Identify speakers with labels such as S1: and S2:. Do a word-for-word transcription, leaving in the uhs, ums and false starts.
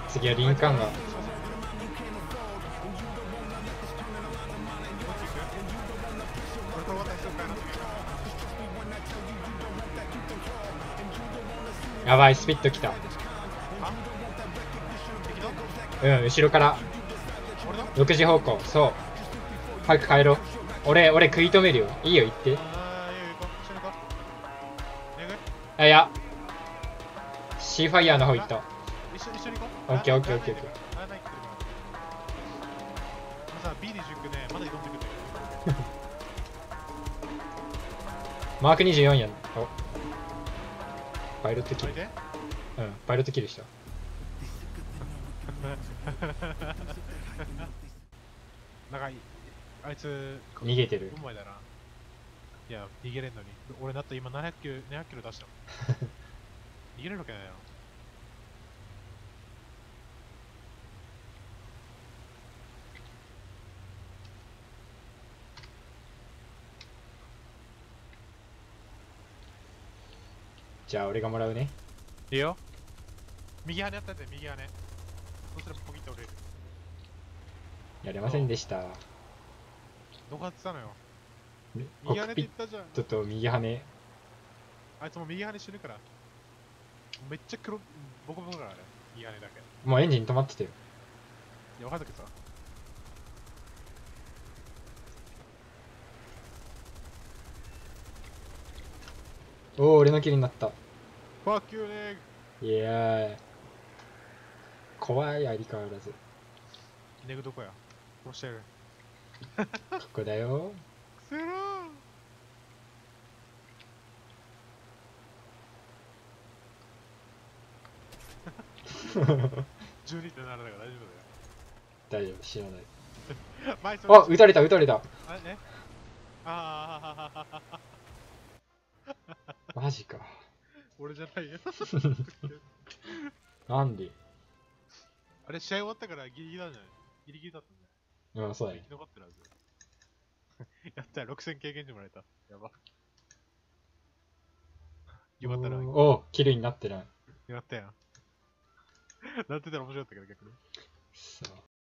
S1: 次はリンカーンが。やばい、スピット来た。うん、後ろからろくじ方向。そう、早く帰ろう。俺俺食い止めるよ。いいよ、行って。あ、いや、シーファイヤーの方行った。オッケーオッケーオッケーオッケー。マークにじゅうよんやん。お、パイロットキル。うん、パイロットキルした。
S2: 長い。あいつ
S1: 逃げてる。
S2: うまいだな。いや、逃げれんのに。俺だって今ななひゃくキロ、ななひゃくキロ出したもん。逃げれるわけないよ。
S1: じゃあ俺がもらうね。
S2: いいよ。右羽やったんで、右羽。そしたらポキッと折れる。
S1: やれませんでした。
S2: どこやってたのよ。
S1: コ
S2: 右羽
S1: ックピッ
S2: って言ったじゃん。
S1: トと右羽。
S2: あいつも右羽死ぬから。めっちゃ黒、ボコボコだからあれ。右羽だけ。
S1: もうエンジン止まってたよ。
S2: いや、分かったけどさ。
S1: おお、俺のキルになった。
S2: ファッキューネ
S1: いやー、怖い、相変わらず。
S2: ネグどこや。殺してる。
S1: ここだよ。
S2: くせろー。じゅうにてんななだから大丈
S1: 大丈夫、知らない。
S2: 夫だよ。
S1: あ、撃たれた、撃たれた。
S2: あれね。ああ。
S1: マジか。
S2: 俺じゃないよ。
S1: なんで。
S2: あれ試合終わったからギリギリなんじゃない？ギリギリだったんじゃない？
S1: うん、そうだね。
S2: 生き残ってるはず。やったらろくせん経験値もらえた。やば。よかったな。よ
S1: おお、キルになってない。
S2: かったやん。なってたら面白かったけど逆に。
S1: そう。